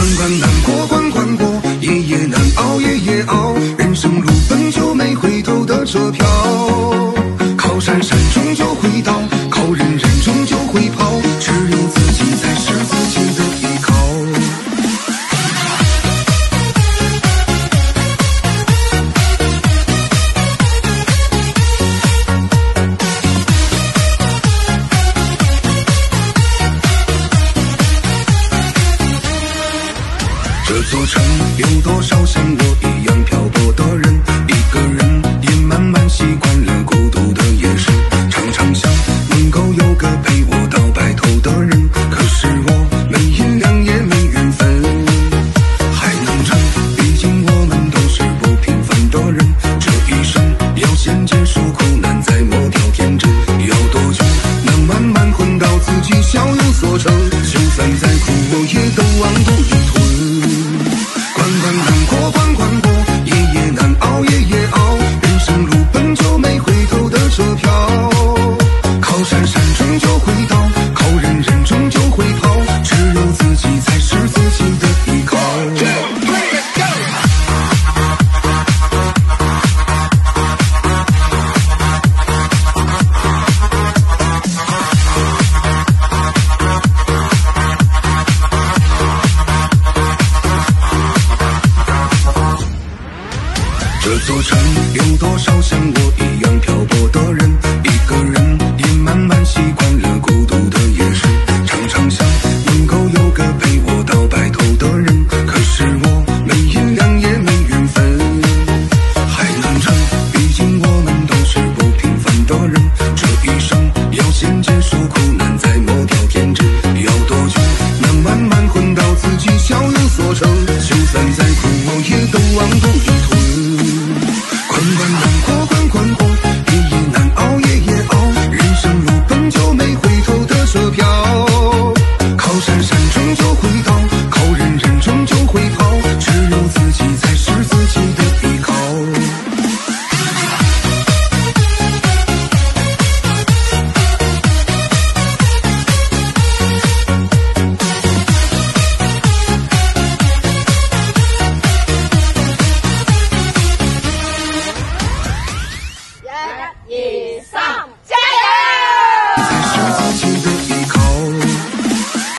关难过关关过，夜夜难熬夜夜熬，人生路本就没回头的车票，靠山山终究会倒，靠人人终究会跑，只有自己才是自己的依靠。这座城有多少像我一样漂泊的人，一个人也慢慢习惯了孤独的夜市，常常想能够有个陪我到白头的人，可是我没银两也没缘分，还能撑，毕竟我们都是不平凡的人，这一生要先接受苦难再抹掉天真，要多久能慢慢混到自己小有所成，就算再苦我也都往肚里吞。关关难过关关过，夜夜难熬夜夜熬，人生路本就没回头的车票，靠山山终究会倒，靠人人终究会跑，只有自己才是自己的依靠。这座城有多少像我一样漂泊的人，一个人也慢慢习惯了孤独的夜市，常常想能够有个陪我到白头的人，可是我没银两也没缘分，还能撑，毕竟我们都是不平凡的人，这一生要先接受苦难再抹掉天真，要多久能慢慢混到自己小有所成，就算再苦我也都往肚里